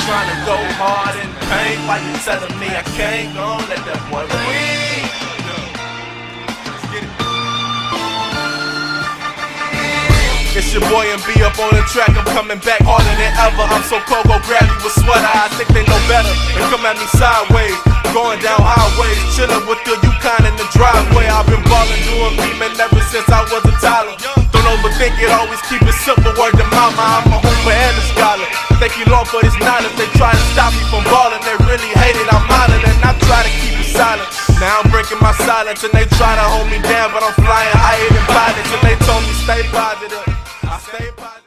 trying to go hard in pain. Why you telling me I can't? Gon' let that boy breathe. It's your boy and B up on the track, I'm coming back harder than ever. I'm so cold, go grab you a sweater. I think they know better, they come at me sideways. Going down highways, chillin' with the Yukon in the driveway. I've been ballin', doing me, man, ever since I was a toddler. Don't overthink it, always keep it simple, word to mama. I'm a hooper and a scholar. Thank you Lord for this knowledge. They try to stop me from ballin', they really hate it, I'm honored. And I try to keep it silent. Now I'm breaking my silence and they try to hold me down, but I'm flying higher than pilots. And they told me stay positive. I stay positive.